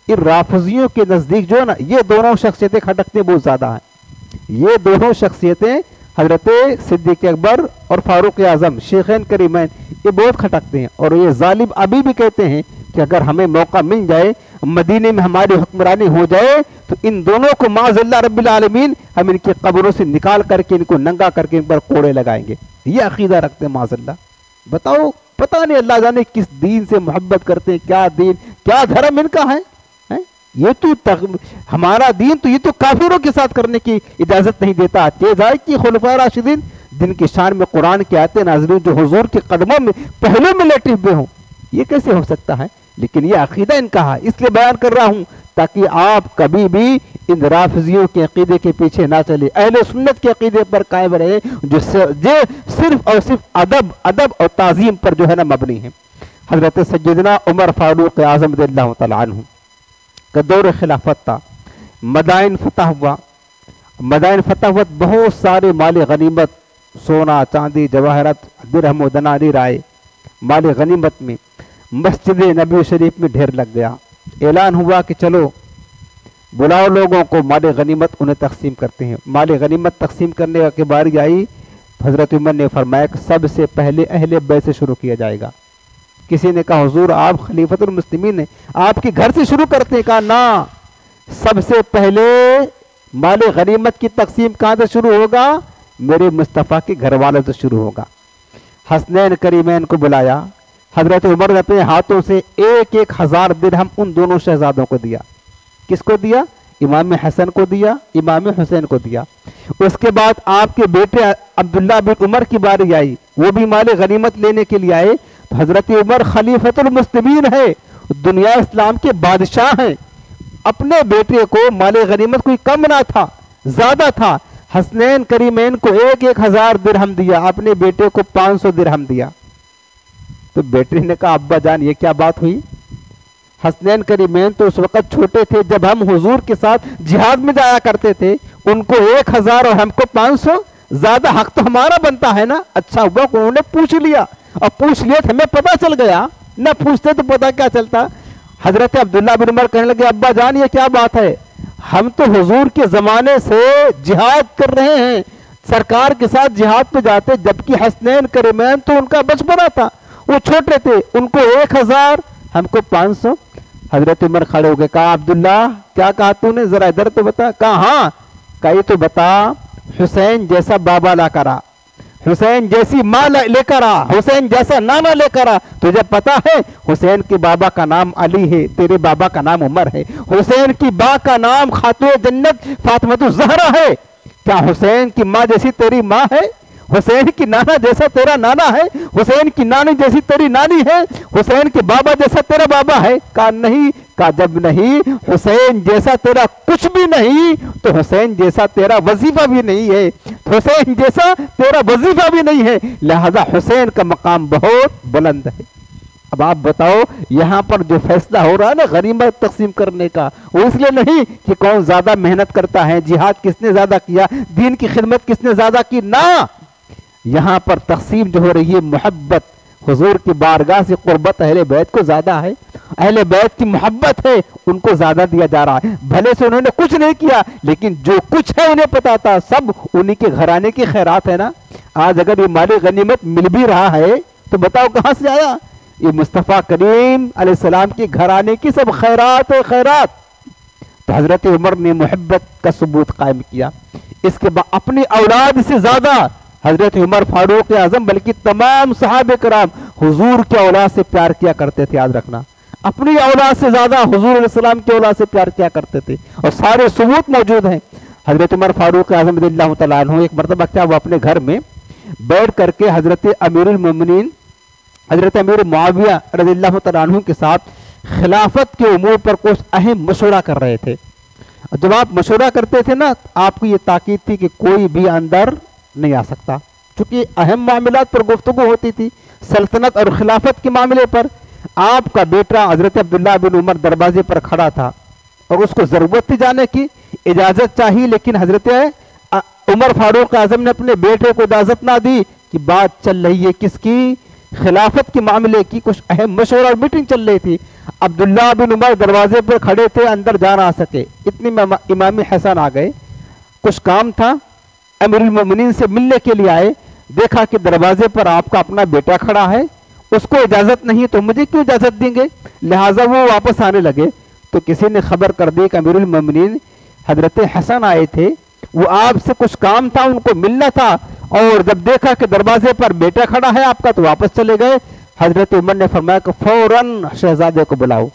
ان رافضیوں کے نزدیک جو ہے نا یہ دونوں شخصیتیں کھٹکتے بہت زیادہ ہیں. یہ دونوں شخصیتیں حضرت صدیق اکبر اور فاروق اعظم شیخین کریمین یہ بہت کھٹکتے ہیں. اور یہ ظالم ابھی بھی کہتے ہیں کہ اگر ہمیں موقع مل جائے مدینے میں ہماری حکمرانی ہو جائے تو ان دونوں کو معاذ اللہ رب العالمین ہم ان کی قبروں سے نکال کر کے ان کو ننگا کر کے ان پر کوڑے لگائیں گے. یہ عقیدہ رکھتے ہیں معاذ اللہ. بتاؤ پتہ نہیں اللہ جانے کس دین سے محبت کرتے ہیں, کیا دین کیا دھرم ان کا ہے. یہ تو تغ... ہمارا دین تو یہ تو کافروں کے ساتھ کرنے کی اجازت نہیں دیتا. تیز آئے کہ خلفائے راشدین جن کی شان میں قرآن کی آیتیں نازل ہوئی جو حضور کے قدموں میں پہلے میں لیٹے ہوئے ہوں, یہ کیسے ہو سکتا ہے. لیکن یہ عقیدہ ان کا ہے, اس لیے بیان کر رہا ہوں تاکہ آپ کبھی بھی ان رافضیوں کے عقیدے کے پیچھے نہ چلے, اہل سنت کے عقیدے پر قائم رہے جو صرف اور صرف ادب ادب اور تعظیم پر جو ہے نا مبنی ہے. حضرت سیدنا عمر فاروق اعظم رضی اللہ تعالیٰ عنہ کا دور خلافت تھا. مدائن فتح ہوا, مدائن فتح ہوا, بہت سارے مال غنیمت سونا چاندی جواہرات درہم و دنانیر آئے مال غنیمت میں. مسجد نبی شریف میں ڈھیر لگ گیا. اعلان ہوا کہ چلو بلاؤ لوگوں کو مال غنیمت انہیں تقسیم کرتے ہیں. مال غنیمت تقسیم کرنے کی باری آئی, حضرت عمر نے فرمایا کہ سب سے پہلے اہل بیت سے شروع کیا جائے گا. کسی نے کہا حضور آپ خلیفۃ المسلمین ہیں, آپ کے گھر سے شروع کرتے ہیں. کہا نا, سب سے پہلے مال غنیمت کی تقسیم کہاں سے شروع ہوگا, میرے مصطفیٰ کے گھر والوں سے شروع ہوگا. حسنین کریمین کو بلایا. حضرت عمر نے اپنے ہاتھوں سے ایک ایک ہزار درہم ان دونوں شہزادوں کو دیا. کس کو دیا؟ امام حسن کو دیا, امام حسین کو دیا. اس کے بعد آپ کے بیٹے عبداللہ بن عمر کی باری آئی, وہ بھی مال غنیمت لینے کے لیے آئے. تو حضرت عمر خلیفۃ المسلمین ہے, دنیا اسلام کے بادشاہ ہیں, اپنے بیٹے کو مال غنیمت کوئی کم نہ تھا, زیادہ تھا. حسنین کریمین کو ایک ایک ہزار درہم دیا, اپنے بیٹے کو پانچ سو درہم دیا. تو بیٹے نے کہا ابا جان یہ کیا بات ہوئی. حسنین کریمین تو اس وقت چھوٹے تھے جب ہم حضور کے ساتھ جہاد میں جایا کرتے تھے, ان کو ایک ہزار اور ہم کو پانچ سو, زیادہ حق تو ہمارا بنتا ہے نا. اچھا ہوا کہ انہوں نے پوچھ لیا, اور پوچھ لیا تو ہمیں پتا چل گیا, نہ پوچھتے تو پتا کیا چلتا. حضرت عبداللہ بن عمر کہنے لگے ابا جان یہ کیا بات ہے, ہم تو حضور کے زمانے سے جہاد کر رہے ہیں, سرکار کے ساتھ جہاد پہ جاتے, جبکہ حسنین کریمین تو ان کا بچپنا تھا, وہ چھوٹے تھے, ان کو ایک ہزار ہم کو پانچ سو. حضرت عمر کھڑے ہو گئے. کہا عبداللہ کیا کہا تو نے, ذرا ادھر تو بتا. کہا ہاں. کہا یہ تو بتا, حسین جیسا بابا لا کرا, حسین جیسی ماں لے کر آ, حسین جیسا نانا لے کر آ. تجھے پتا ہے حسین کے بابا کا نام علی ہے, تیرے بابا کا نام عمر ہے. حسین کی ماں کا نام خاتون جنت فاطمہ الزہرا ہے. کیا حسین کی ماں جیسی تیری ماں ہے, حسین کی نانا جیسا تیرا نانا ہے, حسین کی نانی جیسی تیری نانی ہے, حسین کے بابا جیسا تیرا بابا ہے. کہا نہیں. کہا جب نہیں حسین جیسا تیرا کچھ بھی نہیں تو حسین جیسا تیرا وظیفہ بھی نہیں ہے, حسین جیسا تیرا وظیفہ بھی نہیں ہے, لہذا حسین کا مقام بہت بلند ہے. اب آپ بتاؤ یہاں پر جو فیصلہ ہو رہا ہے نا غنیمت تقسیم کرنے کا, وہ اس لیے نہیں کہ کون زیادہ محنت کرتا ہے, جہاد کس نے زیادہ کیا, دین کی خدمت کس نے زیادہ کی, نہ. یہاں پر تقسیم جو ہو رہی ہے محبت, حضور کی بارگاہ سے قربت اہل بیت کو زیادہ ہے, اہل بیت کی محبت ہے ان کو زیادہ دیا جا رہا ہے. بھلے سے انہوں نے کچھ نہیں کیا لیکن جو کچھ ہے انہیں پتا تھا, سب انہی کے گھرانے کی خیرات ہے نا. آج اگر یہ مال غنیمت مل بھی رہا ہے تو بتاؤ کہاں سے آیا, یہ مصطفیٰ کریم علیہ السلام کے گھرانے کی سب خیرات ہے, خیرات. تو حضرت عمر نے محبت کا ثبوت قائم کیا. اس کے بعد اپنی اولاد سے زیادہ حضرت عمر فاروق اعظم بلکہ تمام صحابہ کرام حضور کے اولاد سے پیار کیا کرتے تھے. یاد رکھنا, اپنی اولاد سے زیادہ حضور علیہ السلام کی اولاد سے پیار کیا کرتے تھے, اور سارے ثبوت موجود ہیں. حضرت عمر فاروق اعظم رضی اللہ تعالیٰ عنہ ایک مرتبہ کیا وہ اپنے گھر میں بیٹھ کر کے حضرت امیر المومنین حضرت امیر معاویہ رضی اللہ تعالیٰ عنہ کے ساتھ خلافت کے امور پر کچھ اہم مشورہ کر رہے تھے. جب آپ مشورہ کرتے تھے نا, آپ کو یہ تاکید تھی کہ کوئی بھی اندر نہیں آ سکتا, چونکہ اہم معاملات پر گفتگو ہوتی تھی, سلطنت اور خلافت کے معاملے پر. آپ کا بیٹا حضرت عبداللہ بن عمر دروازے پر کھڑا تھا اور اس کو ضرورت تھی جانے کی, اجازت چاہیے, لیکن حضرت عمر فاروق اعظم نے اپنے بیٹے کو اجازت نہ دی کہ بات چل رہی ہے کس کی, خلافت کے معاملے کی, کچھ اہم مشورہ اور میٹنگ چل رہی تھی. عبداللہ بن عمر دروازے پر کھڑے تھے، اندر جا نہ سکے، اتنی میں امام حسن آ گئے، کچھ کام تھا، امیر المومنین سے ملنے کے لیے آئے، دیکھا کہ دروازے پر آپ کا اپنا بیٹا کھڑا ہے، اس کو اجازت نہیں تو مجھے کیوں اجازت دیں گے، لہٰذا وہ واپس آنے لگے۔ تو کسی نے خبر کر دی کہ امیر المومنین حضرت حسن آئے تھے، وہ آپ سے کچھ کام تھا، ان کو ملنا تھا، اور جب دیکھا کہ دروازے پر بیٹا کھڑا ہے آپ کا تو واپس چلے گئے۔ حضرت عمر نے فرمایا کہ فوراً شہزادے کو بلاؤ،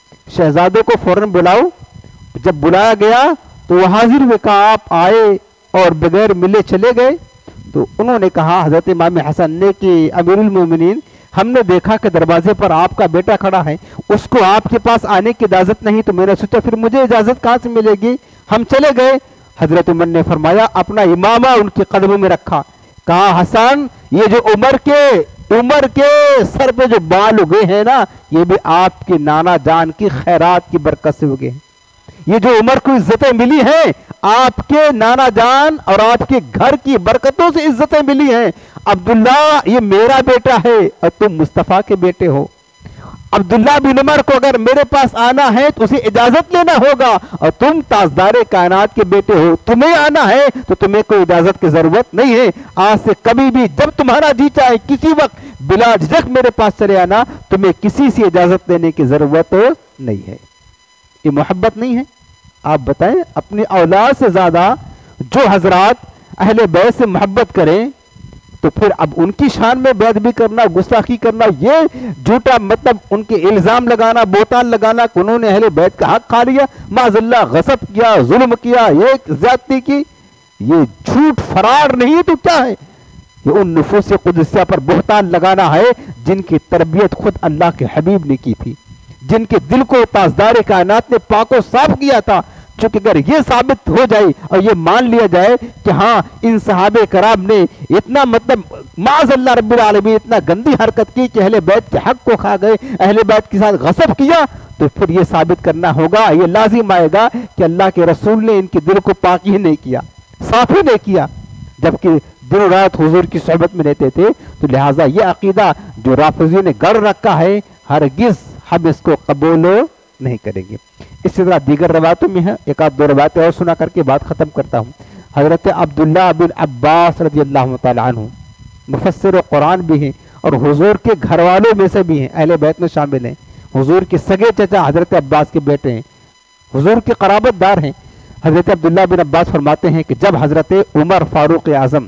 شہزادے کو فوراً بلاؤ۔ جب بلایا گیا تو وہ حاضر ہوئے، کہا آپ آئے اور بغیر ملے چلے گئے؟ تو انہوں نے کہا حضرت امام حسن نے کہ امیر المومنین ہم نے دیکھا کہ دروازے پر آپ کا بیٹا کھڑا ہے، اس کو آپ کے پاس آنے کی اجازت نہیں، تو میں نے سوچا پھر مجھے اجازت کہاں سے ملے گی، ہم چلے گئے۔ حضرت عمر نے فرمایا اپنا امامہ ان کے قدموں میں رکھا، کہا حسن یہ جو عمر کے عمر کے سر پہ جو بال اگے ہیں نا، یہ بھی آپ کے نانا جان کی خیرات کی برکت سے اگے ہیں، یہ جو عمر کو عزتیں ملی ہیں آپ کے نانا جان اور آپ کے گھر کی برکتوں سے عزتیں ملی ہیں۔ عبداللہ یہ میرا بیٹا ہے اور تم مصطفیٰ کے بیٹے ہو، عبداللہ بن عمر کو اگر میرے پاس آنا ہے تو اسے اجازت لینا ہوگا، اور تم تاجدار کائنات کے بیٹے ہو، تمہیں آنا ہے تو تمہیں کوئی اجازت کی ضرورت نہیں ہے، آج سے کبھی بھی جب تمہارا جی چاہے کسی وقت بلا جھجک میرے پاس چلے آنا، تمہیں کسی سے اجازت لینے کی ضرورت نہیں ہے۔ یہ محبت نہیں ہے؟ آپ بتائیں، اپنی اولاد سے زیادہ جو حضرات اہل بیت سے محبت کریں تو پھر اب ان کی شان میں بیعت بھی کرنا، گستاخی کرنا، یہ جھوٹا مطلب ان کے الزام لگانا، بہتان لگانا کہ انہوں نے اہل بیت کا حق کھا لیا، معاذ اللہ غصب کیا، ظلم کیا، یہ زیادتی کی، یہ جھوٹ فرار نہیں تو کیا ہے؟ یہ ان نفوس قدسیہ پر بہتان لگانا ہے جن کی تربیت خود اللہ کے حبیب نے کی تھی، جن کے دل کو تاجدار کائنات نے پاک و صاف کیا تھا۔ چونکہ اگر یہ ثابت ہو جائے اور یہ مان لیا جائے کہ ہاں ان صحابہ کرام نے اتنا مطلب معاذ اللہ رب العالمین اتنا گندی حرکت کی کہ اہل بیت کے حق کو کھا گئے، اہل بیت کے ساتھ غصب کیا، تو پھر یہ ثابت کرنا ہوگا، یہ لازم آئے گا کہ اللہ کے رسول نے ان کے دل کو پاک ہی نہیں کیا، صاف ہی نہیں کیا، جبکہ دن رات حضور کی صحبت میں رہتے تھے۔ تو لہٰذا یہ عقیدہ جو رافضیوں نے گڑھ رکھا ہے ہرگز ہم اس کو قبول نہیں کریں گے۔ اسی طرح دیگر روایتوں میں ہے، ایک آدھ دو روایتیں اور سنا کر کے بات ختم کرتا ہوں۔ حضرت عبداللہ بن عباس رضی اللہ تعالیٰ عنہ مفسر و قرآن بھی ہیں اور حضور کے گھر والوں میں سے بھی ہیں، اہل بیت میں شامل ہیں، حضور کے سگے چچا حضرت عباس کے بیٹے ہیں، حضور کے قرابت دار ہیں۔ حضرت عبداللہ بن عباس فرماتے ہیں کہ جب حضرت عمر فاروق اعظم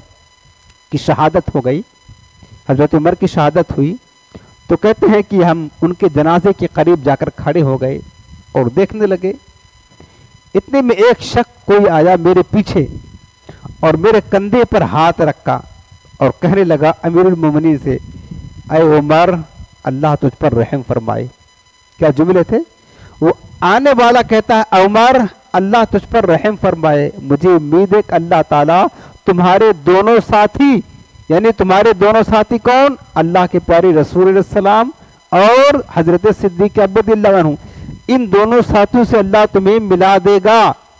کی شہادت ہو گئی، حضرت عمر کی شہادت ہوئی، تو کہتے ہیں کہ ہم ان کے جنازے کے قریب جا کر کھڑے ہو گئے اور دیکھنے لگے، اتنے میں ایک شخص کوئی آیا میرے پیچھے اور میرے کندھے پر ہاتھ رکھا اور کہنے لگا امیر المومنین سے، اے عمر اللہ تجھ پر رحم فرمائے۔ کیا جملے تھے؟ وہ آنے والا کہتا ہے عمر اللہ تجھ پر رحم فرمائے، مجھے امید ہے کہ اللہ تعالیٰ تمہارے دونوں ساتھی، یعنی تمہارے دونوں ساتھی کون؟ اللہ کے پیارے رسول علیہ السلام اور حضرت صدیق رضی اللہ عنہ، ان دونوں ساتھیوں سے اللہ تمہیں ملا دے گا۔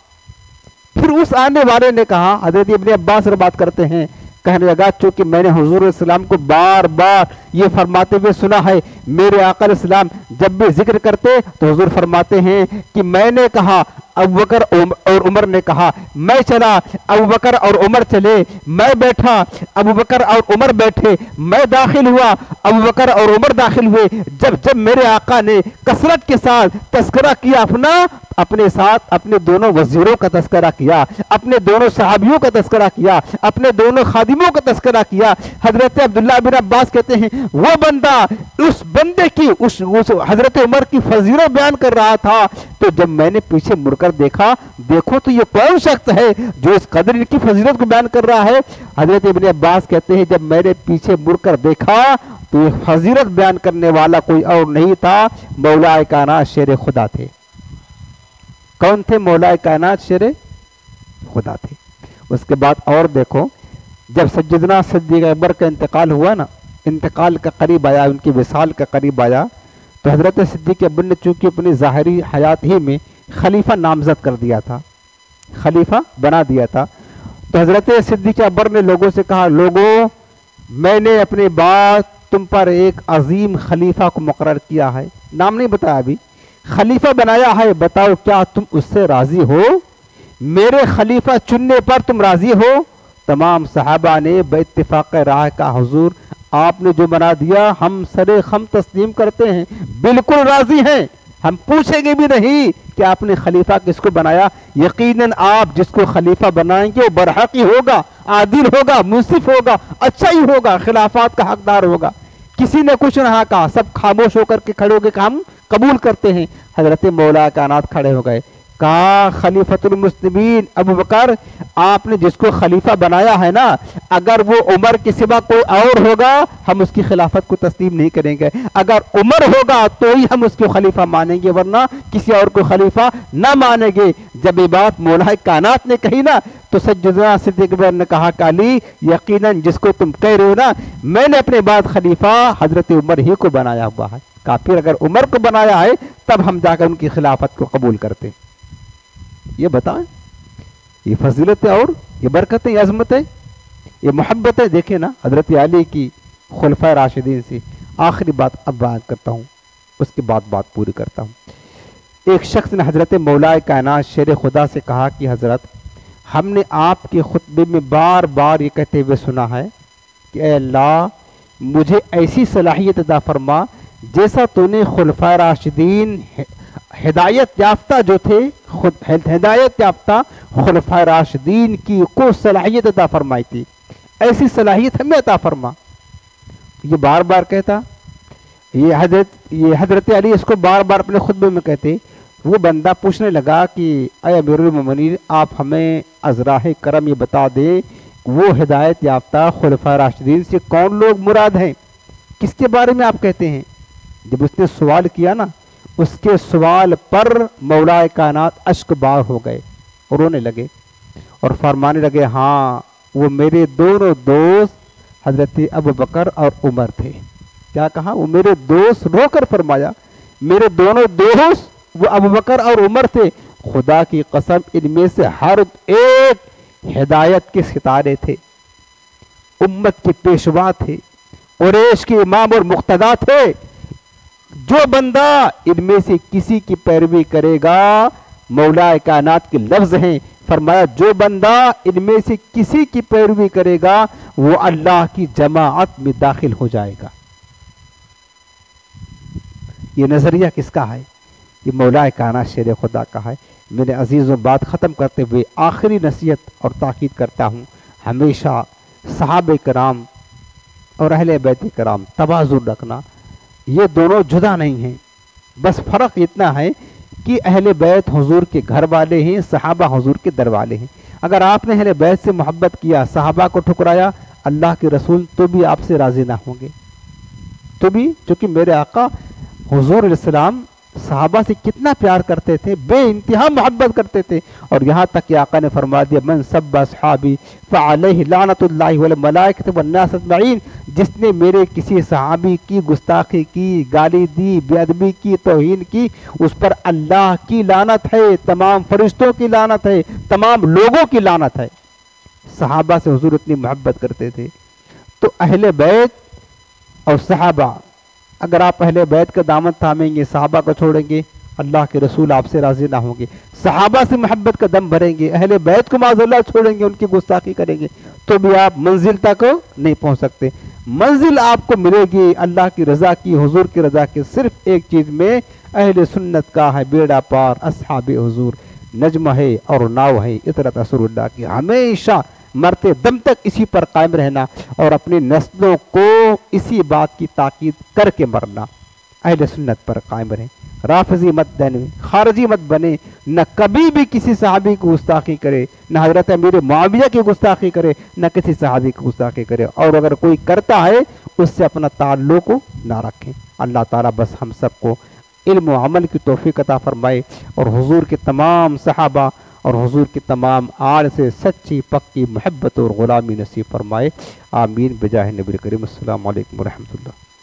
پھر اس آنے والے نے کہا، حضرت ابن عباس سے بات کرتے ہیں، کہنے لگا چونکہ میں نے حضور علیہ السلام کو بار بار یہ فرماتے ہوئے سنا ہے، میرے آقا علیہ السلام جب بھی ذکر کرتے تو حضور فرماتے ہیں کہ میں نے کہا ابوبکر اور عمر نے کہا، میں چلا ابوبکر اور عمر چلے، میں بیٹھا ابوبکر اور عمر بیٹھے، میں داخل ہوا ابوبکر اور عمر داخل ہوئے، جب جب میرے آقا نے کثرت کے ساتھ تذکرہ کیا اپنا، اپنے ساتھ اپنے دونوں وزیروں کا تذکرہ کیا، اپنے دونوں صحابیوں کا تذکرہ کیا، اپنے دونوں خادموں کا تذکرہ کیا۔ حضرت عبداللہ بن عباس کہتے ہیں وہ بندہ اس بندے کی اس, اس حضرت عمر کی فضیلت بیان کر رہا تھا، تو جب میں نے پیچھے مڑ کر دیکھا، دیکھو تو یہ کون شخص ہے جو اس قدر ان کی فضیلت کو بیان کر رہا ہے؟ حضرت ابن عباس کہتے ہیں جب میں نے پیچھے مڑ کر دیکھا تو یہ فضیلت بیان کرنے والا کوئی اور نہیں تھا، مولا کائنات شیر خدا تھے۔ کون تھے؟ مولا کائنات شیر خدا تھے۔ اس کے بعد اور دیکھو، جب سیدنا صدیق اکبر کا انتقال ہوا نا، انتقال کا قریب آیا، ان کی وصال کا قریب آیا، تو حضرت صدیق اکبر نے چونکہ اپنی ظاہری حیات ہی میں خلیفہ نامزد کر دیا تھا، خلیفہ بنا دیا تھا، تو حضرت صدیق اکبر نے لوگوں سے کہا، لوگوں میں نے اپنی بات تم پر ایک عظیم خلیفہ کو مقرر کیا ہے، نام نہیں بتایا ابھی، خلیفہ بنایا ہے، بتاؤ کیا تم اس سے راضی ہو؟ میرے خلیفہ چننے پر تم راضی ہو؟ تمام صحابہ نے بے اتفاق رائے کا حضور آپ نے جو بنا دیا ہم سرے خم تسلیم کرتے ہیں، بالکل راضی ہیں، ہم پوچھیں گے بھی نہیں کہ آپ نے خلیفہ کس کو بنایا، یقیناً آپ جس کو خلیفہ بنائیں گے وہ برحق ہی ہوگا، عادل ہوگا، منصف ہوگا، اچھا ہی ہوگا، خلافات کا حقدار ہوگا۔ کسی نے کچھ نہ کہا، سب خاموش ہو کر کے کھڑے ہو کے ہم قبول کرتے ہیں۔ حضرت مولا کائنات کھڑے ہو گئے، کہا خلیفۃ المسلمین ابو بکر، آپ نے جس کو خلیفہ بنایا ہے نا، اگر وہ عمر کے سوا کوئی اور ہوگا ہم اس کی خلافت کو تسلیم نہیں کریں گے، اگر عمر ہوگا تو ہی ہم اس کو خلیفہ مانیں گے، ورنہ کسی اور کو خلیفہ نہ مانیں گے۔ جب یہ بات مولا کائنات نے کہی نا تو سیدنا صدیق اکبر نے کہا کہ علی یقیناً جس کو تم کہہ رہے ہو نا، میں نے اپنے بعد خلیفہ حضرت عمر ہی کو بنایا ہوا ہے، کہا پھر اگر عمر کو بنایا ہے تب ہم جا کر ان کی خلافت کو قبول کرتے۔ یہ بتائیں، یہ فضیلت ہے اور یہ برکت ہے، یہ عظمت ہے، یہ محبت ہے۔ دیکھیں نا حضرت علی کی خلفۂ راشدین سے۔ آخری بات اب بیان کرتا ہوں، اس کے بعد بات پوری کرتا ہوں۔ ایک شخص نے حضرت مولا کائنات شیر خدا سے کہا کہ حضرت ہم نے آپ کے خطبے میں بار بار یہ کہتے ہوئے سنا ہے کہ اے اللہ مجھے ایسی صلاحیت عطا فرما جیسا تو نے خلفۂ راشدین ہدایت یافتہ جو تھے، خود ہدایت یافتہ خلفۂ راشدین کی کو صلاحیت عطا فرمائی تھی، ایسی صلاحیت ہمیں عطا فرما۔ یہ بار بار کہتا، یہ حضرت یہ حضرت علی اس کو بار بار اپنے خطبے میں کہتے۔ وہ بندہ پوچھنے لگا کہ اے امیر المومنین، آپ ہمیں ازراہ کرم یہ بتا دیں وہ ہدایت یافتہ خلفۂ راشدین سے کون لوگ مراد ہیں، کس کے بارے میں آپ کہتے ہیں؟ جب اس نے سوال کیا نا، اس کے سوال پر مولا کائنات اشک بار ہو گئے اور رونے لگے اور فرمانے لگے ہاں وہ میرے دونوں دوست حضرت ابو بکر اور عمر تھے۔ کیا کہا؟ وہ میرے دوست، رو کر فرمایا میرے دونوں دوست وہ ابو بکر اور عمر تھے، خدا کی قسم ان میں سے ہر ایک ہدایت کے ستارے تھے، امت کے پیشوا تھے، قریش کے امام اور مقتدا تھے۔ جو بندہ ان میں سے کسی کی پیروی کرے گا، مولا کائنات کے لفظ ہیں، فرمایا جو بندہ ان میں سے کسی کی پیروی کرے گا وہ اللہ کی جماعت میں داخل ہو جائے گا۔ یہ نظریہ کس کا ہے؟ یہ مولا کائنات شیر خدا کا ہے۔ میرے عزیزوں، بات ختم کرتے ہوئے آخری نصیحت اور تاکید کرتا ہوں، ہمیشہ صحابہ کرام اور اہل بیت کرام تواضع رکھنا، یہ دونوں جدا نہیں ہیں، بس فرق اتنا ہے کہ اہل بیت حضور کے گھر والے ہیں، صحابہ حضور کے در والے ہیں۔ اگر آپ نے اہل بیت سے محبت کیا، صحابہ کو ٹھکرایا، اللہ کے رسول تو بھی آپ سے راضی نہ ہوں گے، تو بھی، چونکہ میرے آقا حضور علیہ السلام صحابہ سے کتنا پیار کرتے تھے، بے انتہا محبت کرتے تھے، اور یہاں تک کہ آقا نے فرما دیا من سب اصحابی فعلیہ لعنت اللہ والملائکۃ والناس اجمعین، جس نے میرے کسی صحابی کی گستاخی کی، گالی دی، بے ادبی کی، توہین کی، اس پر اللہ کی لعنت ہے، تمام فرشتوں کی لعنت ہے، تمام لوگوں کی لعنت ہے۔ صحابہ سے حضور اتنی محبت کرتے تھے۔ تو اہل بیت اور صحابہ، اگر آپ اہل بیت کا دامن تھامیں گے، صحابہ کو چھوڑیں گے، اللہ کے رسول آپ سے راضی نہ ہوں گے۔ صحابہ سے محبت کا دم بھریں گے، اہل بیت کو معاذ اللہ چھوڑیں گے، ان کی گستاخی کریں گے، تو بھی آپ منزل تک نہیں پہنچ سکتے۔ منزل آپ کو ملے گی اللہ کی رضا کی، حضور کی رضا کی، صرف ایک چیز میں، اہل سنت کا ہے بیڑا پار، اصحاب حضور، نجم ہے اور ناو ہے اطرت رسول اللہ کی، ہمیشہ مرتے دم تک اسی پر قائم رہنا اور اپنی نسلوں کو اسی بات کی تاکید کر کے مرنا، اہل سنت پر قائم رہیں، رافضی مت بنے، خارجی مت بنے، نہ کبھی بھی کسی صحابی کو گستاخی کرے، نہ حضرت امیر معاویہ کی گستاخی کرے، نہ کسی صحابی کی گستاخی کرے، اور اگر کوئی کرتا ہے اس سے اپنا تعلق نہ رکھیں۔ اللہ تعالیٰ بس ہم سب کو علم و عمل کی توفیق عطا فرمائے اور حضور کے تمام صحابہ اور حضور کی تمام آل سے سچی پکی محبت اور غلامی نصیب فرمائے، آمین بجاہ نبی کریم۔ السلام علیکم ورحمۃ اللہ۔